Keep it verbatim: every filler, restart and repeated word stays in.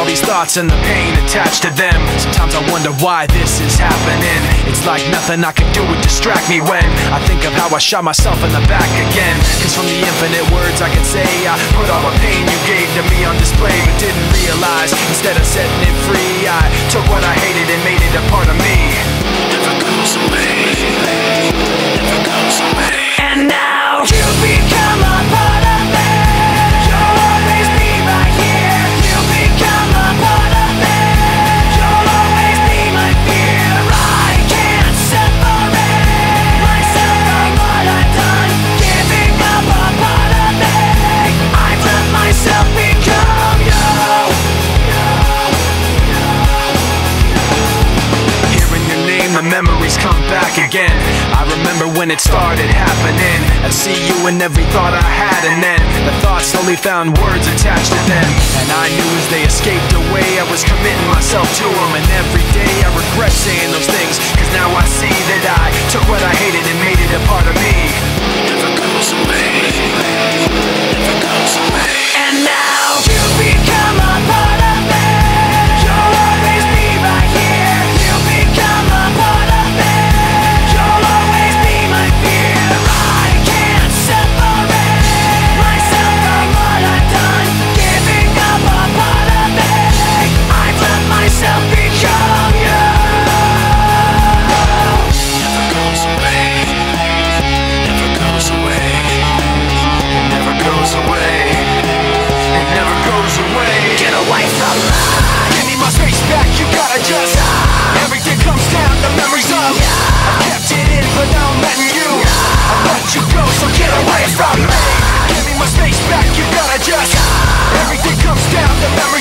these thoughts and the pain attached to them. Sometimes I wonder why this is happening. It's like nothing I can do would distract me when I think of how I shot myself in the back again. Cause from the infinite words I can say, I put all the pain you gave to me on display, but didn't realize instead of setting it free, I took what I hated and made it a part of me. Never goes away, never goes away. And now you become a part of me. You'll always be right here. You become a part of me. You'll always be my fear. I can't separate myself from what I've done. Giving up a part of me. I've let myself become you. Hearing your name, the memories come back again. I remember when it started happening. I'd see you in every thought I had, and then the thoughts slowly found words attached to them. And I knew as they escaped away, I was committing myself to them. And every day I regret saying those things, cause now I see that I took what I hated and made it a part of me. Never goes away, never goes away. And now you become a part of me. You'll always be right here. You become a part of me. You'll always be my fear. I can't separate myself from what I've done. Giving up a part of me. I've let myself become you. Never goes away, never goes away, never goes away, it never goes away. Get away from me. Give me my space back, you gotta just everything comes down to memories of I kept it in, but now I'm letting you I let you go, so get away from me. Give me my space back, you gotta just everything comes down to memories